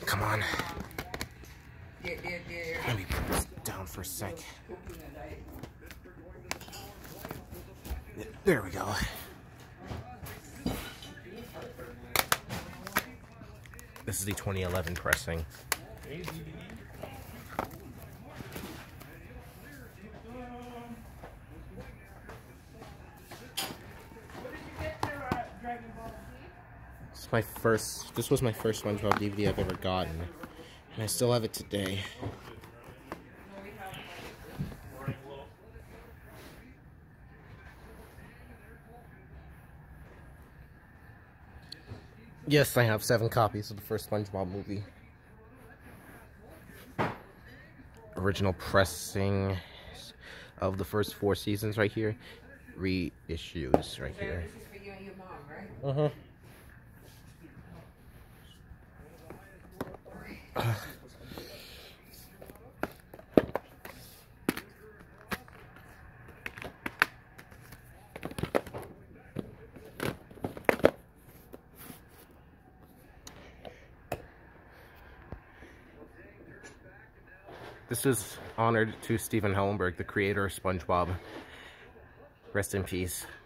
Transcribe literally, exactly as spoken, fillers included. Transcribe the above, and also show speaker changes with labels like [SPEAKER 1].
[SPEAKER 1] Come on. Let me put this down for a sec. There we go. This is the twenty eleven pressing. This is my first, this was my first SpongeBob D V D I've ever gotten, and I still have it today. Yes, I have seven copies of the first SpongeBob movie. Original pressing of the first four seasons right here. Reissues right here.
[SPEAKER 2] This is for you and your mom, right?
[SPEAKER 1] Uh-huh. Uh. This is honored to Stephen Hellenberg, the creator of SpongeBob. Rest in peace.